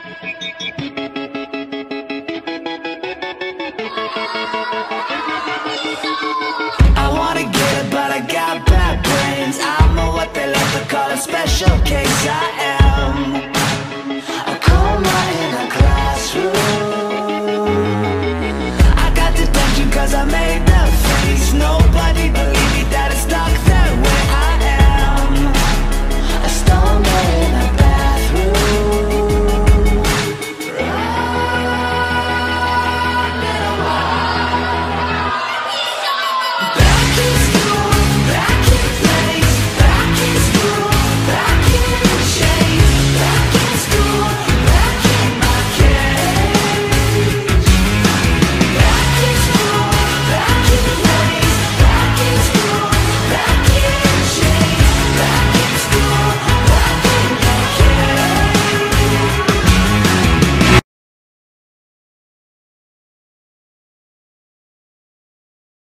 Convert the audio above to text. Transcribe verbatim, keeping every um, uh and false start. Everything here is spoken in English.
I wanna get it, but I got bad brains. I'm a what they like to call a special case. I am